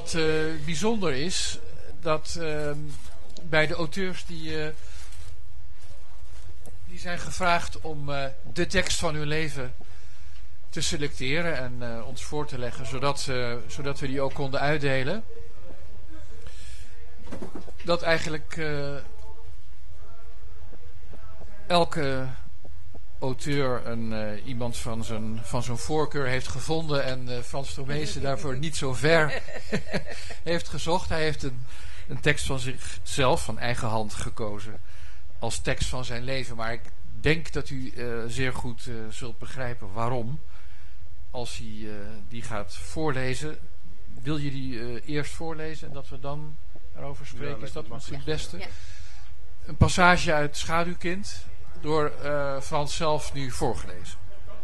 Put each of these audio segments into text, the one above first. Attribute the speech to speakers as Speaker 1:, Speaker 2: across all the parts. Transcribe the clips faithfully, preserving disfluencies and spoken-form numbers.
Speaker 1: wat uh, bijzonder is, dat uh, bij de auteurs die, uh, die zijn gevraagd om uh, de tekst van hun leven te selecteren en uh, ons voor te leggen, zodat, uh, zodat we die ook konden uitdelen. Dat eigenlijk uh, elke auteur een, uh, iemand van zijn, van zijn voorkeur heeft gevonden en uh, Frans Tomezen daarvoor niet zo ver heeft gezocht. Hij heeft een, een tekst van zichzelf, van eigen hand gekozen als tekst van zijn leven. Maar ik denk dat u uh, zeer goed uh, zult begrijpen waarom. Als hij uh, die gaat voorlezen, wil je die uh, eerst voorlezen en dat we dan erover spreken? Ja, is dat misschien het beste? Ja. Een passage uit Schaduwkind, door uh, Frans zelf nu voorgelezen.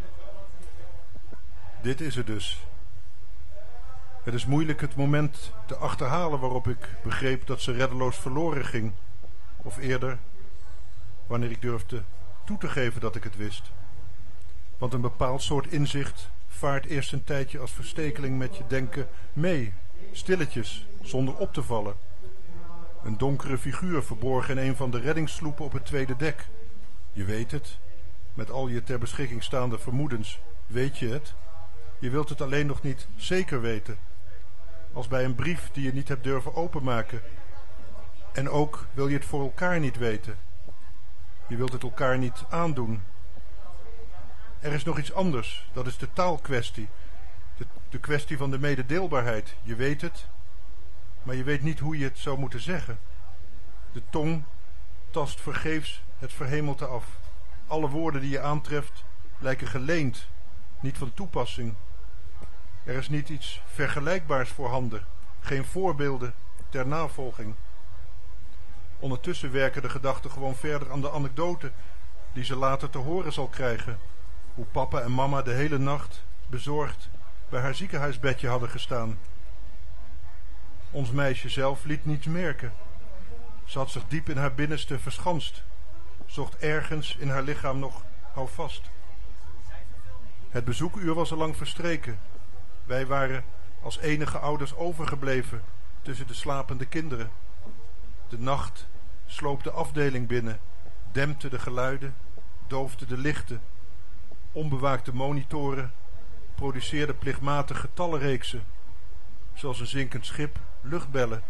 Speaker 2: Dit is het dus. Het is moeilijk het moment te achterhalen waarop ik begreep dat ze reddeloos verloren ging. Of eerder, wanneer ik durfde toe te geven dat ik het wist. Want een bepaald soort inzicht vaart eerst een tijdje als verstekeling met je denken mee, stilletjes, zonder op te vallen. Een donkere figuur verborgen in een van de reddingssloepen op het tweede dek. Je weet het, met al je ter beschikking staande vermoedens, weet je het. Je wilt het alleen nog niet zeker weten. Als bij een brief die je niet hebt durven openmaken. En ook wil je het voor elkaar niet weten. Je wilt het elkaar niet aandoen. Er is nog iets anders, dat is de taalkwestie. De, de kwestie van de mededeelbaarheid. Je weet het, maar je weet niet hoe je het zou moeten zeggen. De tong tast vergeefs het verhemelte af. Alle woorden die je aantreft lijken geleend, niet van toepassing. Er is niet iets vergelijkbaars voorhanden, geen voorbeelden ter navolging. Ondertussen werken de gedachten gewoon verder aan de anekdote die ze later te horen zal krijgen. Hoe papa en mama de hele nacht bezorgd bij haar ziekenhuisbedje hadden gestaan. Ons meisje zelf liet niets merken. Ze had zich diep in haar binnenste verschanst, zocht ergens in haar lichaam nog houvast. Het bezoekuur was al lang verstreken. Wij waren als enige ouders overgebleven tussen de slapende kinderen. De nacht sloop de afdeling binnen, dempte de geluiden, doofde de lichten. Onbewaakte monitoren produceerden plichtmatig getallenreeksen, zoals een zinkend schip luchtbellen.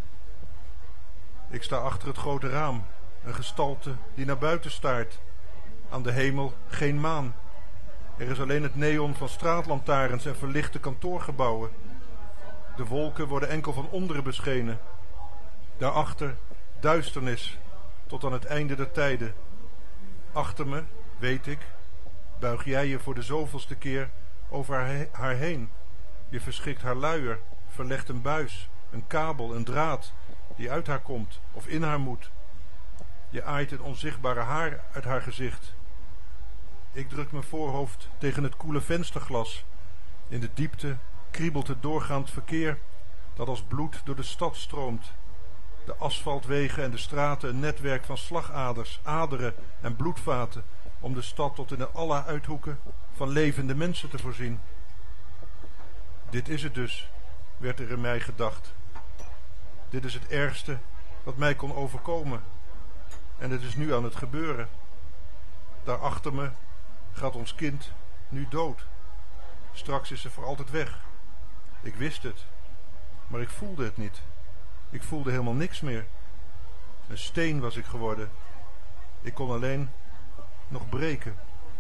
Speaker 2: Ik sta achter het grote raam, een gestalte die naar buiten staart. Aan de hemel geen maan. Er is alleen het neon van straatlantaarns en verlichte kantoorgebouwen. De wolken worden enkel van onderen beschenen. Daarachter duisternis tot aan het einde der tijden. Achter me, weet ik, buig jij je voor de zoveelste keer over haar, he- haar heen. Je verschikt haar luier, verlegt een buis, een kabel, een draad die uit haar komt of in haar moet. Je aait een onzichtbare haar uit haar gezicht. Ik druk mijn voorhoofd tegen het koele vensterglas. In de diepte kriebelt het doorgaand verkeer dat als bloed door de stad stroomt. De asfaltwegen en de straten een netwerk van slagaders, aderen en bloedvaten om de stad tot in de alle uithoeken van levende mensen te voorzien. Dit is het dus, werd er in mij gedacht. Dit is het ergste wat mij kon overkomen. En het is nu aan het gebeuren. Daarachter me gaat ons kind nu dood. Straks is ze voor altijd weg. Ik wist het, maar ik voelde het niet. Ik voelde helemaal niks meer. Een steen was ik geworden. Ik kon alleen nog breken.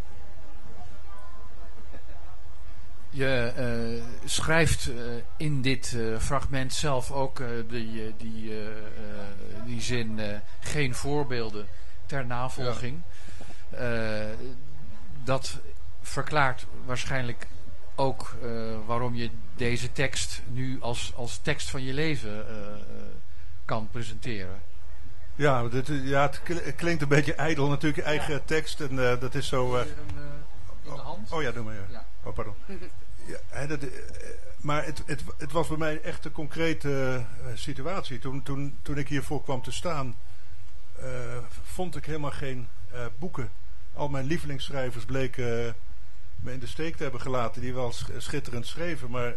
Speaker 1: Je uh, schrijft uh, in dit uh, fragment zelf ook uh, die, die, uh, uh, die zin uh, geen voorbeelden ter navolging. Ja. Uh, dat verklaart waarschijnlijk ook uh, waarom je deze tekst nu als, als tekst van je leven uh, uh, kan presenteren.
Speaker 2: Ja, dit, ja, het klinkt een beetje ijdel natuurlijk, je eigen ja. tekst. En uh, dat is zo... Uh,
Speaker 1: een, uh, in de hand?
Speaker 2: Oh, oh ja, doe maar. Ja. Ja. Oh, pardon. Ja, hè, dat, uh, maar het, het, het was bij mij echt een concrete uh, situatie. Toen, toen, toen ik hiervoor kwam te staan, uh, vond ik helemaal geen uh, boeken. Al mijn lievelingsschrijvers bleken uh, me in de steek te hebben gelaten, die wel schitterend schreven. Maar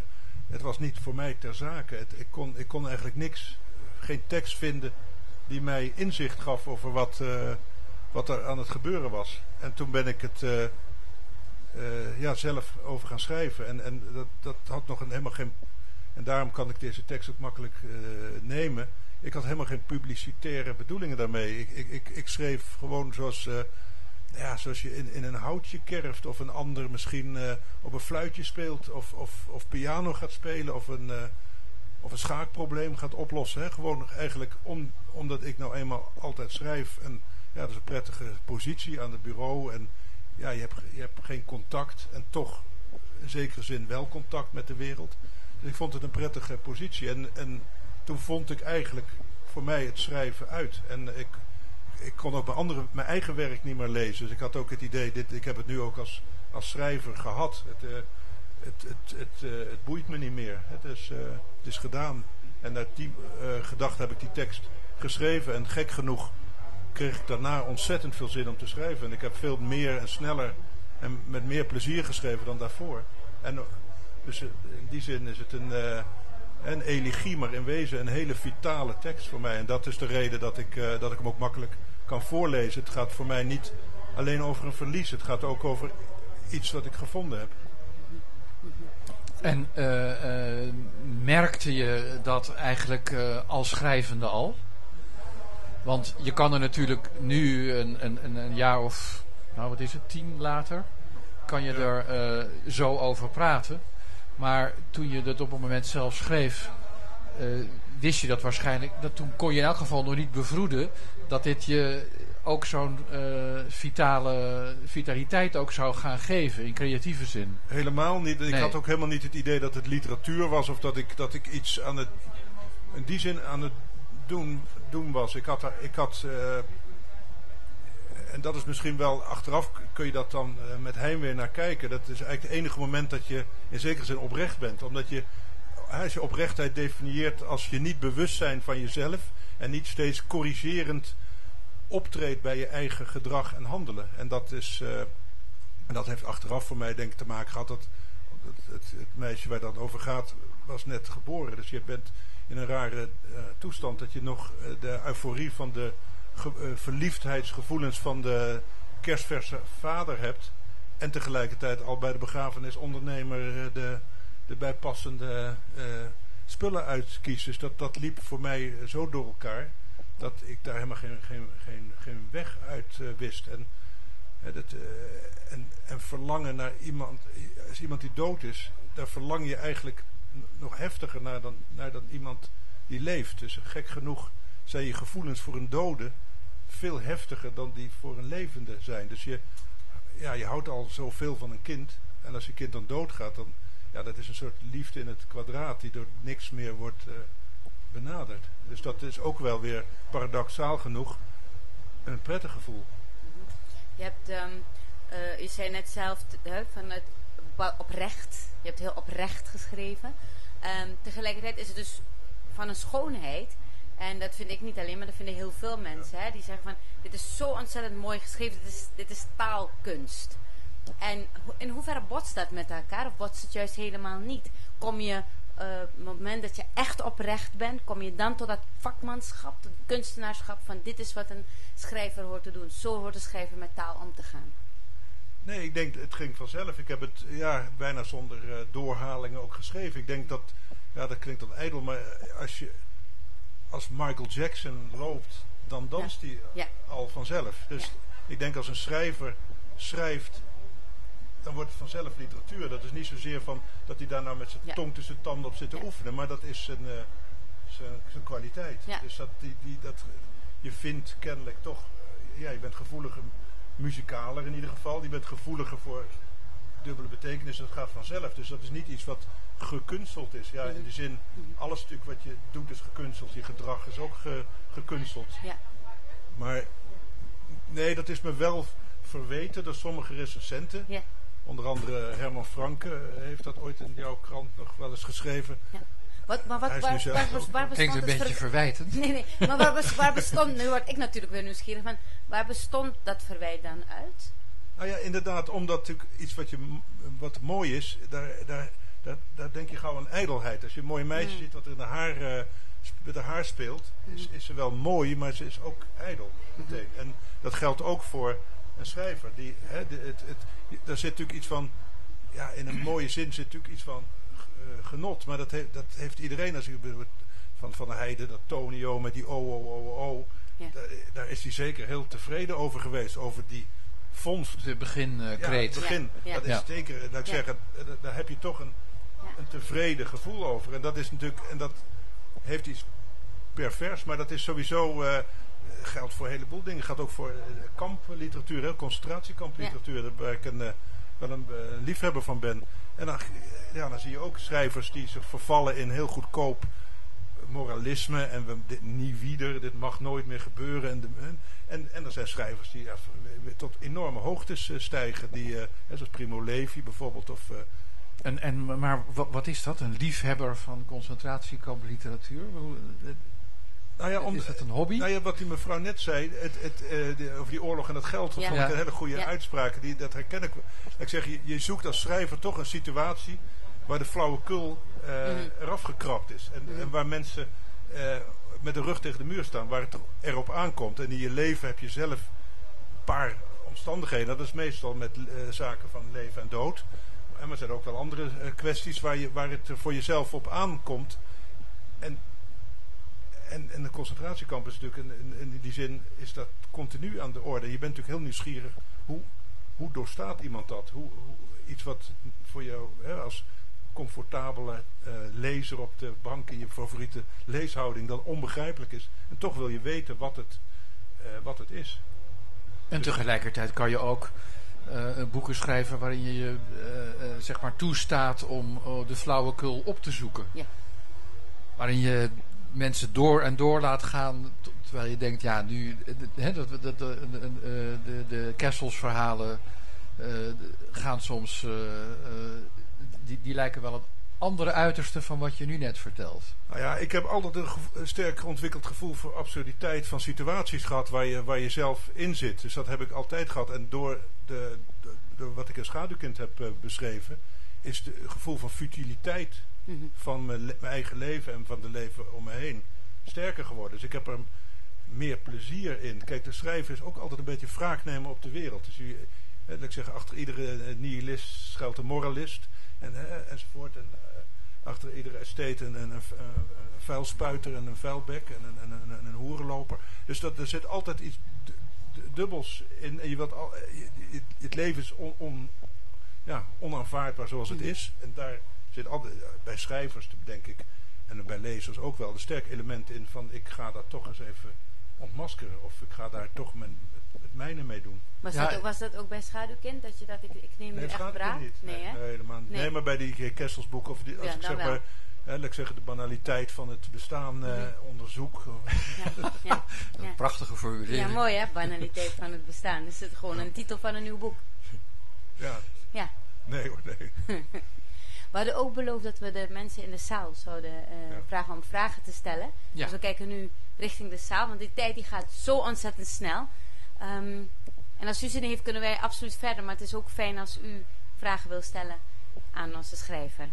Speaker 2: het was niet voor mij ter zake. Het, ik, kon, ik kon eigenlijk niks, geen tekst vinden die mij inzicht gaf over wat, uh, wat er aan het gebeuren was. En toen ben ik het uh, uh, ja, zelf over gaan schrijven. En, en dat, dat had nog een, helemaal geen... En daarom kan ik deze tekst ook makkelijk uh, nemen. Ik had helemaal geen publicitaire bedoelingen daarmee. Ik, ik, ik, ik schreef gewoon zoals, uh, ja, zoals je in, in een houtje kerft. Of een ander misschien uh, op een fluitje speelt. Of, of, of piano gaat spelen. Of een, uh, of een schaakprobleem gaat oplossen. Hè? Gewoon eigenlijk om, omdat ik nou eenmaal altijd schrijf. En ja, dat is een prettige positie aan het bureau. En ja, je hebt, je hebt geen contact. En toch in zekere zin wel contact met de wereld. Dus ik vond het een prettige positie. En, en toen vond ik eigenlijk voor mij het schrijven uit. En ik, ik kon ook mijn, andere, mijn eigen werk niet meer lezen. Dus ik had ook het idee, dit, ik heb het nu ook als, als schrijver gehad. Het, uh, het, het, het, uh, het boeit me niet meer. Het is, uh, het is gedaan. En uit die uh, gedachte heb ik die tekst geschreven. En gek genoeg kreeg ik daarna ontzettend veel zin om te schrijven. En ik heb veel meer en sneller en met meer plezier geschreven dan daarvoor. En dus in die zin is het een, uh, een elegie, maar in wezen een hele vitale tekst voor mij. En dat is de reden dat ik, uh, dat ik hem ook makkelijk kan voorlezen. Het gaat voor mij niet alleen over een verlies. Het gaat ook over iets wat ik gevonden heb.
Speaker 1: En uh, uh, merkte je dat eigenlijk uh, als schrijvende al? Want je kan er natuurlijk nu een, een, een jaar of, nou wat is het, tien later, kan je ja. er uh, zo over praten. Maar toen je dat op het moment zelf schreef, uh, wist je dat waarschijnlijk, dat toen kon je in elk geval nog niet bevroeden dat dit je ook zo'n uh, vitale vitaliteit ook zou gaan geven in creatieve zin.
Speaker 2: Helemaal niet. Ik
Speaker 1: nee. had
Speaker 2: ook helemaal niet het idee dat het literatuur was of dat ik, dat ik iets aan het, in die zin aan het doen, doen was. Ik had, ik had uh, en dat is misschien wel, achteraf kun je dat dan uh, met heimwee naar kijken. Dat is eigenlijk het enige moment dat je in zekere zin oprecht bent. Omdat je, als je oprechtheid definieert als je niet bewust zijn van jezelf en niet steeds corrigerend optreedt bij je eigen gedrag en handelen. En dat is, uh, en dat heeft achteraf voor mij denk ik te maken gehad dat het, het, het meisje waar dat over gaat was net geboren. Dus je bent in een rare uh, toestand dat je nog uh, de euforie van de ge, uh, verliefdheidsgevoelens van de kerstverse vader hebt. En tegelijkertijd al bij de begrafenisondernemer uh, de, de bijpassende uh, spullen uitkiest. Dus dat, dat liep voor mij zo door elkaar dat ik daar helemaal geen, geen, geen, geen weg uit uh, wist. En, uh, dat, uh, en, en verlangen naar iemand, als iemand die dood is, daar verlang je eigenlijk nog heftiger naar dan, naar dan iemand die leeft. Dus gek genoeg zijn je gevoelens voor een dode veel heftiger dan die voor een levende zijn. Dus je, ja, je houdt al zoveel van een kind. En als je kind dan doodgaat, dan ja, dat is een soort liefde in het kwadraat die door niks meer wordt uh, benaderd. Dus dat is ook wel weer paradoxaal genoeg een prettig gevoel.
Speaker 3: Je hebt, um, uh, je zei net zelf uh, van het oprecht. Je hebt heel oprecht geschreven. Um, tegelijkertijd is het dus van een schoonheid. En dat vind ik niet alleen, maar dat vinden heel veel mensen. Hè, die zeggen van, dit is zo ontzettend mooi geschreven. Dit is, dit is taalkunst. En ho- in hoeverre botst dat met elkaar? Of botst het juist helemaal niet? Kom je, uh, op het moment dat je echt oprecht bent, kom je dan tot dat vakmanschap, tot kunstenaarschap van dit is wat een schrijver hoort te doen. Zo hoort een schrijver met taal om te gaan.
Speaker 2: Nee, ik denk, het ging vanzelf. Ik heb het ja, bijna zonder uh, doorhalingen ook geschreven. Ik denk dat, ja, dat klinkt dan ijdel, maar als je, als Michael Jackson loopt, dan danst hij ja. ja. al vanzelf. Dus ja. ik denk als een schrijver schrijft, dan wordt het vanzelf literatuur. Dat is niet zozeer van dat hij daar nou met zijn ja. tong tussen tanden op zit te ja. oefenen, maar dat is zijn, uh, zijn, zijn kwaliteit. Ja. Dus dat, die, die, dat, je vindt kennelijk toch, ja, je bent gevoeliger, muzikaler in ieder geval. Je bent gevoeliger voor dubbele betekenis. Dat gaat vanzelf. Dus dat is niet iets wat gekunsteld is. Ja, in de zin, alles natuurlijk wat je doet is gekunsteld. Je gedrag is ook ge, gekunsteld. Ja. Maar nee, dat is me wel verweten door sommige recensenten. Ja. Onder andere Herman Franke heeft dat ooit in jouw krant nog wel eens geschreven. Ja.
Speaker 3: Wat, maar wat, waar, waar, waar, waar, waar
Speaker 1: klinkt een beetje ver... verwijtend.
Speaker 3: Nee, nee. Maar waar, waar bestond, nu word ik natuurlijk weer nieuwsgierig van, waar bestond dat verwijt dan uit?
Speaker 2: Nou ja, inderdaad, omdat natuurlijk iets wat, je, wat mooi is, daar, daar, daar, daar denk je gauw aan ijdelheid. Als je een mooi meisje
Speaker 3: Mm.
Speaker 2: ziet wat er in haar, uh, met haar haar speelt, is, is ze wel mooi, maar ze is ook ijdel meteen. En dat geldt ook voor een schrijver. Die, hè, de, het, het, daar zit natuurlijk iets van, ja, in een mooie zin zit natuurlijk iets van uh, genot. Maar dat, he, dat heeft iedereen, als ik van Van der Heijden, dat Tonio met die o, o, o, o.
Speaker 3: Ja.
Speaker 2: Daar, daar is hij zeker heel tevreden over geweest, over die vondst.
Speaker 1: De beginkreet.
Speaker 2: Ja, het begin.
Speaker 3: Ja, ja.
Speaker 2: Dat is
Speaker 1: Ja.
Speaker 2: zeker, laat ik
Speaker 3: Ja.
Speaker 2: zeggen, daar heb je toch een,
Speaker 3: Ja.
Speaker 2: een tevreden gevoel over. En dat is natuurlijk, en dat heeft iets pervers, maar dat is sowieso, uh, geldt voor een heleboel dingen. Geldt ook voor uh, kampliteratuur, hè, concentratiekampliteratuur, ja. Waar ik een, uh, wel een uh, liefhebber van ben. En dan, ja, dan zie je ook schrijvers die zich vervallen in heel goedkoop moralisme en we, dit niet wieder, dit mag nooit meer gebeuren. En, de, en, en er zijn schrijvers die ja, tot enorme hoogtes uh, stijgen, die, uh, zoals Primo Levi bijvoorbeeld. Of, uh,
Speaker 1: En, en, maar wat, wat is dat? Een liefhebber van concentratiekampliteratuur?
Speaker 2: nou ja, om,
Speaker 1: is dat een hobby?
Speaker 2: Nou ja, wat die mevrouw net zei, het, het, uh, de, over die oorlog en het geld, dat
Speaker 3: Ja.
Speaker 2: vond ik
Speaker 1: Ja.
Speaker 2: een hele goede
Speaker 3: Ja.
Speaker 2: uitspraak. Die, dat herken ik. Ik zeg, je, je zoekt als schrijver toch een situatie waar de flauwekul uh,
Speaker 3: Mhm.
Speaker 2: eraf gekrapt is. En,
Speaker 3: Mhm.
Speaker 2: en waar mensen uh, met de rug tegen de muur staan, waar het erop aankomt. En in je leven heb je zelf een paar omstandigheden. Dat is meestal met uh, zaken van leven en dood. En er zijn ook wel andere uh, kwesties waar, je, waar het voor jezelf op aankomt. En, en, en de concentratiekamp is natuurlijk, in, in, in die zin is dat continu aan de orde. Je bent natuurlijk heel nieuwsgierig. Hoe, hoe doorstaat iemand dat? Hoe, hoe, iets wat voor jou hè, als comfortabele uh, lezer op de bank in je favoriete leeshouding dan onbegrijpelijk is. En toch wil je weten wat het, uh, wat het is.
Speaker 1: En tegelijkertijd kan je ook uh, boeken schrijven waarin je je uh, uh, zeg maar toestaat om uh, de flauwekul op te zoeken.
Speaker 3: Ja.
Speaker 1: Waarin je mensen door en door laat gaan, t- terwijl je denkt, ja, nu, hè, dat, dat, dat, de, de, de, de Kessels-verhalen uh, gaan soms, uh, uh, die, die lijken wel het andere uiterste van wat je nu net vertelt.
Speaker 2: Nou ja, ik heb altijd een, gevo- een sterk ontwikkeld gevoel voor absurditeit van situaties gehad waar je, waar je zelf in zit. Dus dat heb ik altijd gehad. En door, de, de, door wat ik als schaduwkind heb uh, beschreven, is het gevoel van futiliteit
Speaker 3: Mhm.
Speaker 2: van mijn, le- mijn eigen leven en van de leven om me heen sterker geworden. Dus ik heb er meer plezier in. Kijk, de schrijver is ook altijd een beetje wraak nemen op de wereld. Dus je, eh, laat ik zeggen, achter iedere eh, nihilist schuilt een moralist en, eh, enzovoort. En uh, achter iedere estate een, een, een, een vuilspuiter en een vuilbek en een, een, een, een hoerenloper. Dus dat, er zit altijd iets d- d- dubbels in. En je wilt al, je, je, het leven is on, on, ja, onaanvaardbaar zoals het is. En daar zit altijd, bij schrijvers denk ik, en bij lezers ook wel, een sterk element in van ik ga dat toch eens even ontmaskeren. Of ik ga daar toch mijn, het, het mijne mee doen.
Speaker 3: Was,
Speaker 1: Ja,
Speaker 3: dat, ook- was dat ook bij Schaduwkind? Dat je dacht, ik, ik neem nu
Speaker 2: Nee, het
Speaker 3: echt
Speaker 2: gaat
Speaker 3: wraak?
Speaker 2: niet.
Speaker 3: Nee, hè?
Speaker 2: nee, helemaal niet.
Speaker 3: Nee.
Speaker 2: Nee, maar bij die Kesselsboeken, of die, als
Speaker 3: Ja,
Speaker 2: ik
Speaker 3: dan
Speaker 2: zeg
Speaker 3: wel.
Speaker 2: maar, hè, laat ik zeggen, de banaliteit van het bestaan eh,
Speaker 3: Mhm.
Speaker 2: onderzoek.
Speaker 3: Ja, ja,
Speaker 1: Een
Speaker 3: ja.
Speaker 1: prachtige formulering.
Speaker 3: Ja, mooi hè, banaliteit van het bestaan. Is het gewoon een titel van een nieuw boek?
Speaker 2: Ja,
Speaker 3: Ja.
Speaker 2: nee hoor, nee.
Speaker 3: We hadden ook beloofd dat we de mensen in de zaal zouden uh,
Speaker 2: Ja.
Speaker 3: vragen om vragen te stellen.
Speaker 1: Ja.
Speaker 3: Dus we kijken nu richting de zaal, want die tijd die gaat zo ontzettend snel. Um, en als u zin heeft, kunnen wij absoluut verder. Maar het is ook fijn als u vragen wil stellen aan onze schrijver.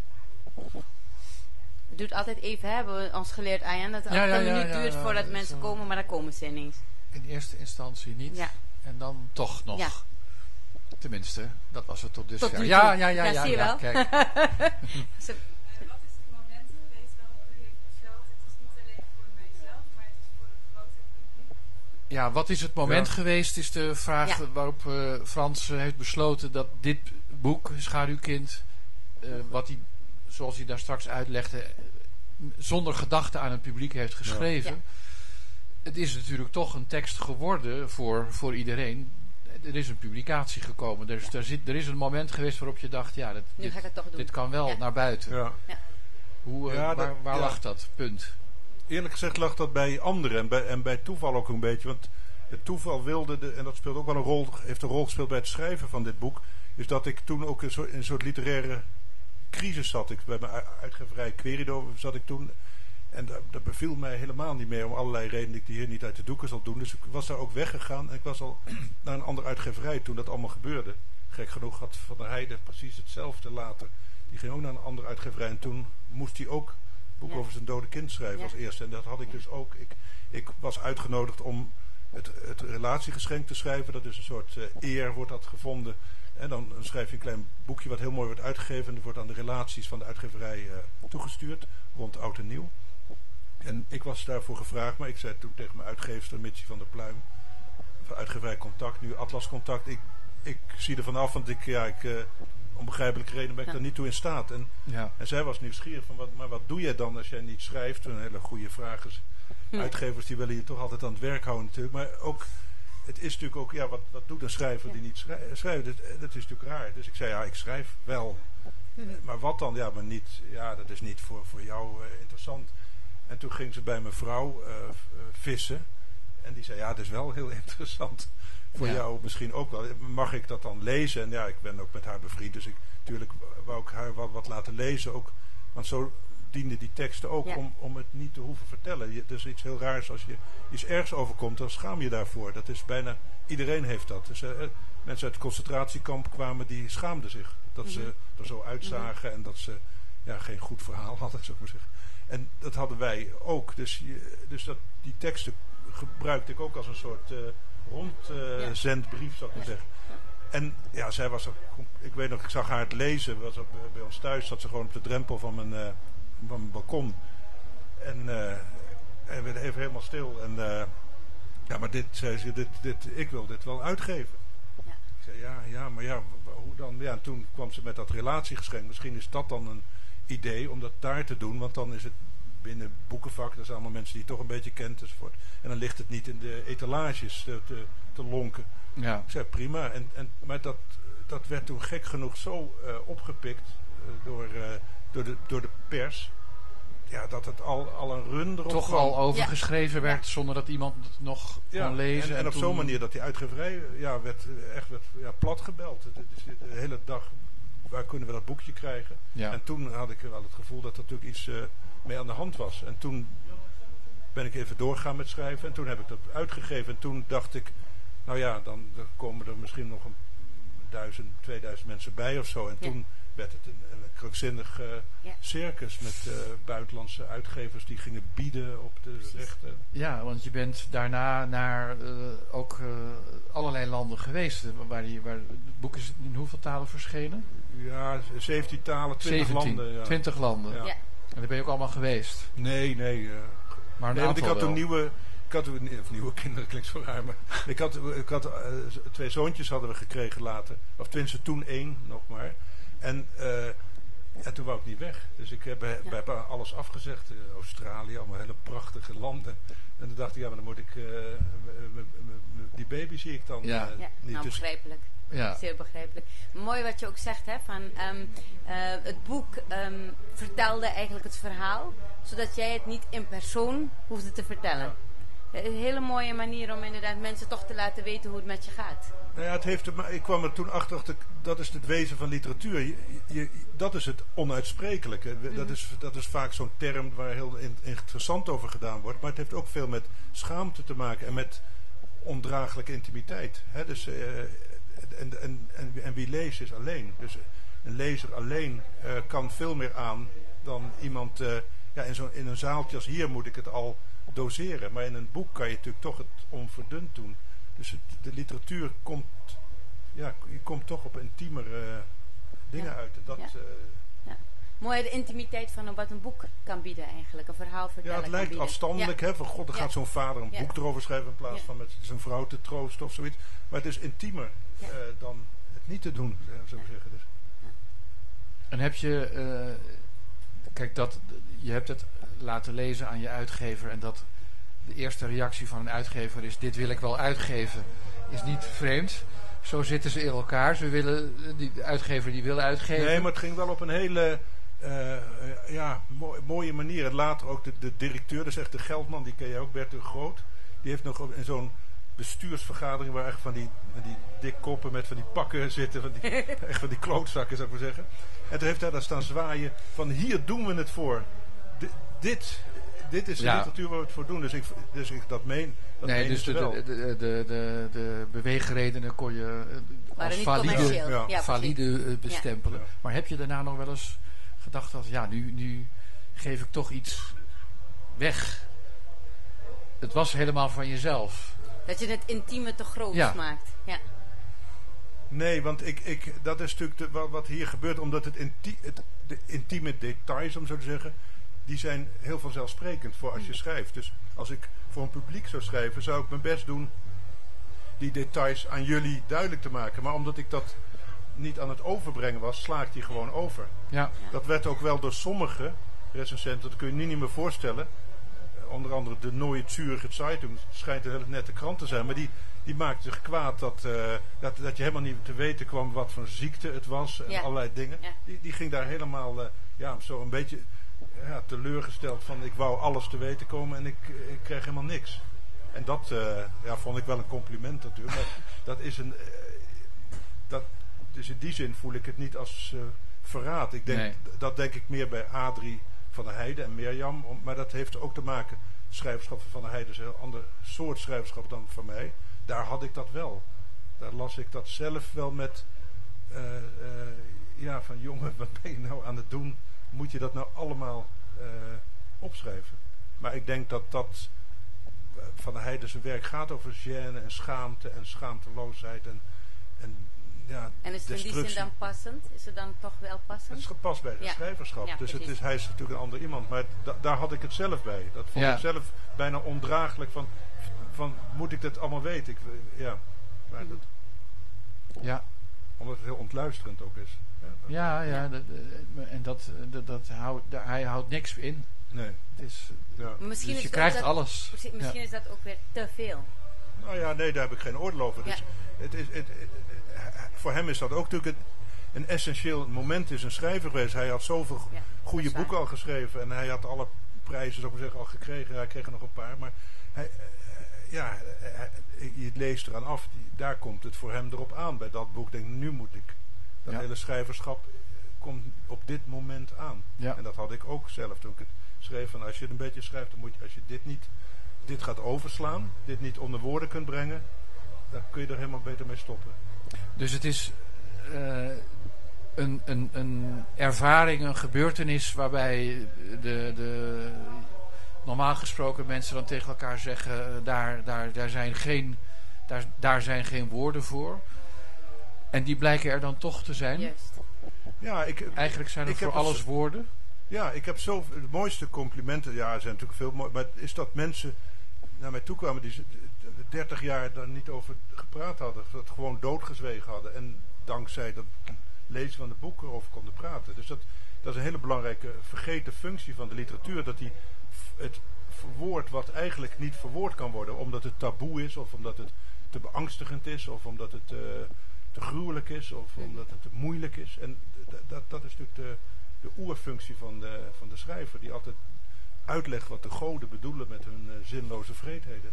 Speaker 3: Het duurt altijd even, hè, hebben we ons geleerd, Arjan, dat het
Speaker 1: Ja,
Speaker 3: altijd
Speaker 1: ja,
Speaker 3: een
Speaker 1: ja,
Speaker 3: minuut
Speaker 1: ja,
Speaker 3: duurt
Speaker 1: ja,
Speaker 3: voordat
Speaker 1: dat is
Speaker 3: mensen
Speaker 1: wel-
Speaker 3: komen, maar dan komen ze ineens.
Speaker 1: In eerste instantie niet.
Speaker 3: Ja.
Speaker 1: En dan toch nog.
Speaker 3: Ja.
Speaker 1: Tenminste, dat was het tot dusver.
Speaker 3: Tot nu toe.
Speaker 1: Ja, ja, ja,
Speaker 3: Ja,
Speaker 1: ja,
Speaker 3: zie je
Speaker 1: ja,
Speaker 3: wel.
Speaker 1: kijk.
Speaker 3: Ze-
Speaker 4: En wat is het moment geweest waarop u heeft besloten, het is niet alleen voor mijzelf, maar het is voor een groter publiek?
Speaker 1: Ja, wat is het moment
Speaker 2: Ja.
Speaker 1: geweest, is de vraag
Speaker 3: Ja.
Speaker 1: waarop uh, Frans uh, heeft besloten dat dit boek, Schaduwkind, uh, wat hij, zoals hij daar straks uitlegde, uh, zonder gedachte aan het publiek heeft geschreven.
Speaker 3: Ja.
Speaker 1: Het is natuurlijk toch een tekst geworden voor, voor iedereen. Er is een publicatie gekomen. Dus er, zit, er is een moment geweest waarop je dacht, ja, dat,
Speaker 3: Nu
Speaker 1: dit,
Speaker 3: ga ik het toch doen.
Speaker 1: dit kan wel
Speaker 3: Ja.
Speaker 1: naar buiten.
Speaker 2: Ja.
Speaker 1: Hoe, uh,
Speaker 2: Ja, dat-
Speaker 1: waar waar
Speaker 2: ja.
Speaker 1: lag dat? Punt.
Speaker 2: Eerlijk gezegd lag dat bij anderen en bij, en bij toeval ook een beetje. Want het toeval wilde, de, en dat speelt ook wel een rol, heeft een rol gespeeld bij het schrijven van dit boek, is dat ik toen ook in, zo, in een soort literaire crisis zat. Ik, bij mijn u- uitgeverij Querido zat ik toen. En dat, dat beviel mij helemaal niet meer om allerlei redenen die ik hier niet uit de doeken zal doen. Dus ik was daar ook weggegaan en ik was al naar een andere uitgeverij toen dat allemaal gebeurde. Gek genoeg had Van der Heijden precies hetzelfde later die ging ook naar een andere uitgeverij. En toen moest hij ook een boek
Speaker 3: Ja.
Speaker 2: over zijn dode kind schrijven
Speaker 3: Ja.
Speaker 2: als eerste. En dat had ik
Speaker 3: Ja.
Speaker 2: dus ook. Ik, ik was uitgenodigd om het, het relatiegeschenk te schrijven. Dat is een soort uh, eer, wordt dat gevonden. En dan schrijf je een klein boekje wat heel mooi wordt uitgegeven. En dat wordt aan de relaties van de uitgeverij uh, toegestuurd. Rond oud en nieuw. En ik was daarvoor gevraagd. Maar ik zei toen tegen mijn uitgeefster Mitsie van der Pluim. Van uitgeverij Contact, nu Atlas Contact. Ik, ik zie er vanaf, want ik, ja, ik, uh, om begrijpelijke reden ben ik
Speaker 3: Ja.
Speaker 2: daar niet toe in staat. En,
Speaker 1: Ja.
Speaker 2: en zij was nieuwsgierig van, wat, maar wat doe jij dan als jij niet schrijft? Een hele goede vraag is.
Speaker 3: Ja.
Speaker 2: Uitgevers die willen je toch altijd aan het werk houden natuurlijk. Maar ook, het is natuurlijk ook, ja, wat, wat doet een schrijver
Speaker 3: Ja.
Speaker 2: die niet schrij- schrijft? Dat, dat is natuurlijk raar. Dus ik zei, ja, ik schrijf wel. Maar wat dan? Ja, maar niet, ja, dat is niet voor, voor jou uh, interessant. En toen ging ze bij mijn vrouw uh, vissen. En die zei, ja, dat is wel heel interessant. Voor
Speaker 1: Ja.
Speaker 2: jou misschien ook wel. Mag ik dat dan lezen? En ja, ik ben ook met haar bevriend. Dus ik, natuurlijk wou ik haar wat, wat laten lezen. Ook, want zo dienden die teksten ook
Speaker 3: Ja.
Speaker 2: om, om het niet te hoeven vertellen. Je, dus iets heel raars. Als je iets ergs overkomt, dan schaam je daarvoor. Dat is bijna, iedereen heeft dat. Dus uh, mensen uit het concentratiekamp kwamen, die schaamden zich. Dat
Speaker 3: Mhm.
Speaker 2: ze er zo uitzagen en dat ze ja, geen goed verhaal hadden, zou ik maar zeggen. En dat hadden wij ook. Dus, je, dus dat, die teksten gebruikte ik ook als een soort uh, rondzendbrief, uh, zou ik maar zeggen. En ja, zij was er, ik weet nog, ik zag haar het lezen, was op, bij ons thuis, zat ze gewoon op de drempel van mijn, uh, van mijn balkon. En, uh, en werd even helemaal stil. En uh, ja, maar dit, zei ze, dit, dit, ik wil dit wel uitgeven.
Speaker 3: Ja.
Speaker 2: Ik zei, ja, ja, maar ja, hoe dan? Ja, en toen kwam ze met dat relatiegeschenk. Misschien is dat dan een idee om dat daar te doen, want dan is het binnen boekenvak, dat zijn allemaal mensen die je toch een beetje kent enzovoort. En dan ligt het niet in de etalages te, te, te lonken.
Speaker 1: Ja.
Speaker 2: Ik zei prima. En, en, maar dat, dat werd toen gek genoeg zo uh, opgepikt uh, door, uh, door, de, door de pers. Ja, dat het al, al een run erop
Speaker 1: Toch
Speaker 2: kwam.
Speaker 1: al overgeschreven
Speaker 3: Ja.
Speaker 1: werd zonder dat iemand het nog
Speaker 2: Ja,
Speaker 1: kon lezen.
Speaker 2: En, en op
Speaker 1: toen-
Speaker 2: zo'n manier dat die uitgeverij ja, werd, uh, echt werd, ja, plat gebeld. De, de, de hele dag, waar kunnen we dat boekje krijgen?
Speaker 1: Ja.
Speaker 2: En toen had ik wel het gevoel dat er natuurlijk iets uh, mee aan de hand was. En toen ben ik even doorgaan met schrijven. En toen heb ik dat uitgegeven. En toen dacht ik, nou ja, dan, dan komen er misschien nog een duizend, tweeduizend mensen bij of zo. En
Speaker 3: Ja.
Speaker 2: toen werd het een, een krankzinnig uh,
Speaker 3: Ja.
Speaker 2: circus met uh, buitenlandse uitgevers die gingen bieden op de
Speaker 3: Precies.
Speaker 2: rechten.
Speaker 1: Ja, want je bent daarna naar uh, ook uh, allerlei landen geweest. uh, Waar, die, waar het boek is in hoeveel talen verschenen?
Speaker 2: Ja, zeventien talen, twintig
Speaker 1: zeventien,
Speaker 2: landen. Ja.
Speaker 1: twintig landen.
Speaker 2: Ja.
Speaker 3: Ja.
Speaker 1: En daar ben je ook allemaal geweest.
Speaker 2: Nee, nee. Uh,
Speaker 1: Maar een
Speaker 2: nee, want ik
Speaker 1: aantal
Speaker 2: had toen
Speaker 1: wel.
Speaker 2: nieuwe... Ik had toen, of nieuwe kinderen, klinkt zo raar, maar ik had, ik had uh, twee zoontjes hadden we gekregen later. Of tenminste toen één nog maar. En, uh, en toen wou ik niet weg. Dus ik heb, ja. heb alles afgezegd. Uh, Australië, allemaal hele prachtige landen. En toen dacht ik, ja, maar dan moet ik... Uh, m- m- m- die baby zie ik dan
Speaker 1: Ja.
Speaker 2: uh,
Speaker 3: Ja,
Speaker 2: niet.
Speaker 3: nou
Speaker 2: Dus,
Speaker 3: begrijpelijk.
Speaker 1: Ja.
Speaker 3: Zeer begrijpelijk. Mooi wat je ook zegt, hè, van um, uh, het boek um, vertelde eigenlijk het verhaal, zodat jij het niet in persoon hoefde te vertellen. Ja. Een hele mooie manier om inderdaad mensen toch te laten weten hoe het met je gaat.
Speaker 2: Nou ja, het heeft er, maar ik kwam er toen achter, dat, dat is het wezen van literatuur. Je, je, dat is het onuitsprekelijke. Mm-hmm. Dat, is, dat is vaak zo'n term waar heel in, interessant over gedaan wordt. Maar het heeft ook veel met schaamte te maken en met ondraaglijke intimiteit. Hè? Dus, uh, en, en, en, en wie leest is alleen. Dus een lezer alleen uh, kan veel meer aan dan iemand... Uh, ja, in, zo, in een zaaltje als hier moet ik het al doseren. Maar in een boek kan je natuurlijk toch het onverdund doen. Dus het, de literatuur komt, ja, je komt toch op intiemere uh, dingen ja. uit. Dat,
Speaker 3: ja. Uh, ja. Mooi de intimiteit van wat een boek kan bieden eigenlijk. Een verhaal vertellen.
Speaker 2: Ja, het lijkt
Speaker 3: bieden.
Speaker 2: afstandelijk.
Speaker 3: Ja.
Speaker 2: Hè, van god, dan ja. gaat zo'n vader een ja. boek erover schrijven in plaats ja. van met zijn vrouw te troosten of zoiets. Maar het is intiemer ja. uh, dan het niet te doen, zou ik ja. zeggen. Dus.
Speaker 1: Ja. En heb je... Uh, kijk, dat, je hebt het laten lezen aan je uitgever en dat... De eerste reactie van een uitgever is, dit wil ik wel uitgeven, is niet vreemd. Zo zitten ze in elkaar. Ze willen, die de uitgever die wil uitgeven.
Speaker 2: Nee, maar het ging wel op een hele uh, ja, mooi, mooie manier. En later ook de, de directeur, dat is echt de Geldman, die ken je ook, Bert de Groot. Die heeft nog in zo'n bestuursvergadering waar echt van die, van die dikkoppen met van die pakken zitten. Van die, echt van die klootzakken, zou ik maar zeggen. En toen heeft hij daar staan zwaaien van, hier doen we het voor. D- dit... dit is de
Speaker 1: Ja.
Speaker 2: literatuur waar we het voor doen. Dus ik, dus ik dat meen. Dat
Speaker 1: nee,
Speaker 2: menen
Speaker 1: dus
Speaker 2: ze
Speaker 1: de,
Speaker 2: wel.
Speaker 1: de, de, de, de, de beweegredenen kon je eh,
Speaker 3: waren
Speaker 1: als
Speaker 3: niet
Speaker 1: valide,
Speaker 3: commercieel.
Speaker 2: ja,
Speaker 3: Ja, precies.
Speaker 1: valide eh, bestempelen.
Speaker 2: Ja.
Speaker 1: Maar heb je daarna nog wel eens gedacht dat, ja, nu, nu geef ik toch iets weg. Het was helemaal van jezelf.
Speaker 3: Dat je het intieme te groot
Speaker 1: Ja.
Speaker 3: maakt. Ja.
Speaker 2: Nee, want ik, ik, dat is natuurlijk de, wat, wat hier gebeurt, omdat het, inti, het de intieme details, om zo te zeggen, die zijn heel vanzelfsprekend voor als je schrijft. Dus als ik voor een publiek zou schrijven, zou ik mijn best doen die details aan jullie duidelijk te maken. Maar omdat ik dat niet aan het overbrengen was, sla ik die gewoon over.
Speaker 1: Ja,
Speaker 2: Dat werd ook wel door sommige recensenten, dat kun je nu niet meer voorstellen. Eh, Onder andere de Neue Zürcher Zeitung, schijnt een hele nette krant te zijn, maar die, die maakte zich kwaad dat, eh, dat, dat je helemaal niet te weten kwam wat voor ziekte het was en
Speaker 3: Ja.
Speaker 2: allerlei dingen.
Speaker 3: Ja.
Speaker 2: Die, die ging daar helemaal eh, ja, zo een beetje ja, teleurgesteld van ik wou alles te weten komen en ik, ik kreeg helemaal niks. En dat eh, ja, vond ik wel een compliment natuurlijk, maar dat is een... eh, dat, dus in die zin voel ik het niet als eh, verraad. Ik denk,
Speaker 1: Nee.
Speaker 2: Dat denk ik meer bij Adrie van der Heijden en Mirjam. om- Maar dat heeft ook te maken. Schrijverschap van Van der Heijden is een heel ander soort schrijverschap dan van mij. Daar had ik dat wel. Daar las ik dat zelf wel met... eh, eh, ja, van jongen, wat ben je nou aan het doen? Moet je dat nou allemaal eh, opschrijven? Maar ik denk dat dat... eh, Van der Heijden zijn werk gaat over gêne en schaamte en schaamteloosheid en... en ja,
Speaker 3: En is het in die zin
Speaker 2: destructie.
Speaker 3: dan passend? Is het dan toch wel
Speaker 2: Het
Speaker 3: passend?
Speaker 2: is gepast bij het
Speaker 3: Ja.
Speaker 2: schrijverschap.
Speaker 3: Ja,
Speaker 2: dus het
Speaker 3: precies.
Speaker 2: is, hij is natuurlijk een ander iemand. Maar da- daar had ik het zelf bij. Dat vond
Speaker 1: Ja.
Speaker 2: ik zelf bijna ondraaglijk. Van, van moet ik dat allemaal weten? Ik, ja. Maar dat,
Speaker 1: ja,
Speaker 2: omdat het heel ontluisterend ook is. Ja, dat-
Speaker 1: ja, ja. dat, eh, en dat, dat, dat houdt, daar- hij houdt niks in.
Speaker 2: Nee.
Speaker 1: Het is,
Speaker 2: Ja.
Speaker 3: Maar misschien
Speaker 1: dus
Speaker 3: is
Speaker 1: je
Speaker 3: het
Speaker 1: krijgt
Speaker 3: ook dat,
Speaker 1: alles.
Speaker 3: precies, misschien
Speaker 1: Ja.
Speaker 3: is dat ook weer te veel.
Speaker 2: Nou ja, nee, daar heb ik geen oordeel over. Dus
Speaker 3: Ja.
Speaker 2: het is, het, het- het- voor hem is dat ook natuurlijk het, een essentieel moment is een schrijver geweest. Hij had zoveel
Speaker 3: Ja,
Speaker 2: goede
Speaker 3: dat is
Speaker 2: boeken al geschreven. En hij had alle prijzen, zou ik maar zeggen, al gekregen. Hij kreeg er nog een paar. Maar hij, eh, ja, hij- je leest eraan af. Die, daar komt het voor hem erop aan. Bij dat boek denk ik, nu moet ik. Dat
Speaker 1: Ja.
Speaker 2: hele schrijverschap komt op dit moment aan.
Speaker 1: Ja.
Speaker 2: En dat had ik ook zelf toen ik het schreef. Van als je het een beetje schrijft, dan moet je, als je dit niet, dit gaat overslaan. Dit niet onder woorden kunt brengen. Dan kun je er helemaal beter mee stoppen.
Speaker 1: Dus het is eh, een, een, een ervaring, een gebeurtenis waarbij de, de normaal gesproken mensen dan tegen elkaar zeggen, eh, daar, daar, daar, zijn geen, daar, daar zijn geen woorden voor. En die blijken er dan toch te zijn.
Speaker 3: Juist.
Speaker 2: Ja, ik,
Speaker 1: Eigenlijk zijn er
Speaker 2: Ik
Speaker 1: voor
Speaker 2: heb
Speaker 1: alles
Speaker 2: dus-
Speaker 1: woorden.
Speaker 2: ja, ik heb zo de mooiste complimenten. Ja, er zijn natuurlijk veel mooi. Maar is dat mensen naar mij toe kwamen die dertig jaar daar niet over gepraat hadden. Dat gewoon doodgezwegen hadden. En dankzij dat lezen van de boeken erover konden praten. Dus dat, dat is een hele belangrijke vergeten functie van de literatuur. Dat die f- het verwoord wat eigenlijk niet verwoord kan worden. Omdat het taboe is. Of omdat het te beangstigend is. Of omdat het eh, te gruwelijk is. Of omdat het te moeilijk is. En d- dat, dat is natuurlijk de, de oerfunctie van de, van de schrijver. Die altijd uitlegt wat de goden bedoelen met hun eh, zinloze vreedheden.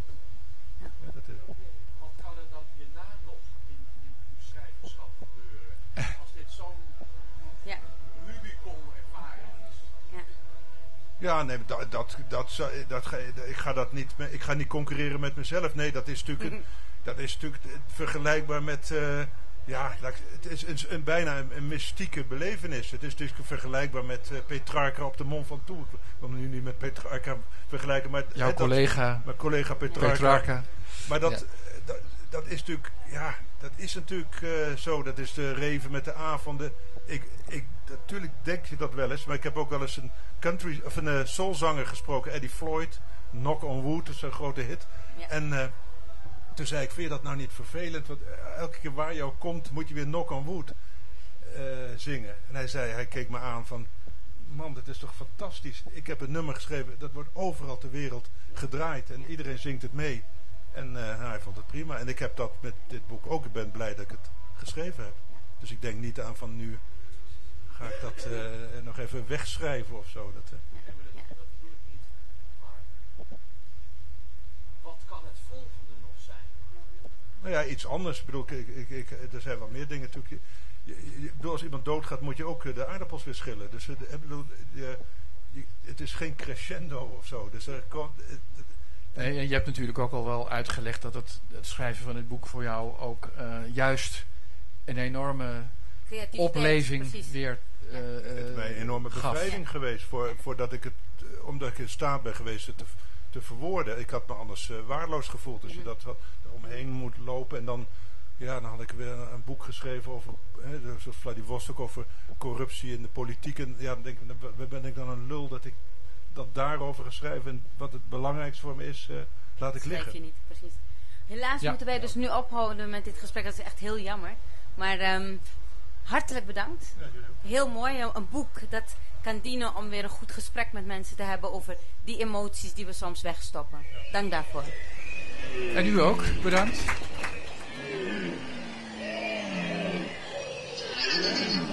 Speaker 2: Ja, dat is,
Speaker 5: Wat kan er dan hierna nog in, in uw schrijverschap gebeuren? Als dit zo'n
Speaker 3: Ja.
Speaker 5: Rubicon-ervaring is.
Speaker 3: Ja.
Speaker 2: ja, nee, dat, dat, dat, zou- dat, ga- ik ga dat niet, me- ik ga niet concurreren met mezelf. Nee, dat is natuurlijk, een- dat is natuurlijk vergelijkbaar met, eh, ja, laat ik- het is een, een bijna een, een mystieke belevenis. Het is natuurlijk vergelijkbaar met eh, Petrarca op de Mont Ventoux. Ik wil me nu niet met Petrarca vergelijken, maar
Speaker 1: Jouw
Speaker 2: hè, dat-
Speaker 1: collega
Speaker 2: mijn collega Petrarca.
Speaker 1: Petrarca.
Speaker 2: Maar dat,
Speaker 1: Ja.
Speaker 2: eh, dat, dat is natuurlijk, ja, dat is natuurlijk eh, zo. Dat is de Reven met de avonden. Ik, ik, natuurlijk denk je dat wel eens, maar ik heb ook wel eens een country of een uh, soulzanger gesproken, Eddie Floyd, Knock on Wood, dat is een grote hit.
Speaker 3: Ja.
Speaker 2: En eh, toen zei ik, vind je dat nou niet vervelend? Want eh, elke keer waar je ook komt, moet je weer Knock on Wood eh, zingen. En hij zei, hij keek me aan van, man, dat is toch fantastisch. Ik heb een nummer geschreven, dat wordt overal ter wereld gedraaid en iedereen zingt het mee. En uh, nou, hij vond het prima. En ik heb dat met dit boek ook. Ik ben blij dat ik het geschreven heb. Dus ik denk niet aan van nu ga ik dat uh, nog even wegschrijven of zo. Dat, uh.
Speaker 5: Ja, maar dat, dat bedoel ik niet. Maar wat kan het volgende nog zijn?
Speaker 2: Nou ja, iets anders. Ik bedoel, ik, ik, ik, er zijn wel meer dingen natuurlijk. Je, je, je, bedoel, als iemand doodgaat moet je ook uh, de aardappels weer schillen. Dus uh, de, bedoel, je, je- het is geen crescendo of zo. Dus er komt, het- het-
Speaker 1: En je hebt natuurlijk ook al wel uitgelegd dat het, het schrijven van dit boek voor jou ook eh, juist een enorme
Speaker 3: Creativiteit,
Speaker 1: opleving
Speaker 3: precies.
Speaker 1: weer eh,
Speaker 2: het is
Speaker 1: eh,
Speaker 2: mij een enorme
Speaker 1: gaf.
Speaker 2: bevrijding geweest. Voor, voordat ik het, eh, omdat ik in staat ben geweest het te, te verwoorden. Ik had me anders eh, waardeloos gevoeld. Als je dat had, eromheen moet lopen. En dan, ja, dan had ik weer een, een boek geschreven over, hè, zoals Vladivostok, over corruptie in de politiek. En ja, dan denk ik, dan ben ik dan een lul dat ik dat daarover ga schrijven. En wat het belangrijkste voor me is, eh, laat ik
Speaker 3: Schrijf
Speaker 2: liggen.
Speaker 3: je niet, precies. Helaas
Speaker 1: Ja.
Speaker 3: moeten wij dus nu ophouden met dit gesprek. Dat is echt heel jammer. Maar ehm, hartelijk bedankt. Heel mooi. Een een boek dat kan dienen om weer een goed gesprek met mensen te hebben over die emoties die we soms wegstoppen. Dank daarvoor.
Speaker 1: En u ook, bedankt.
Speaker 6: Thank you.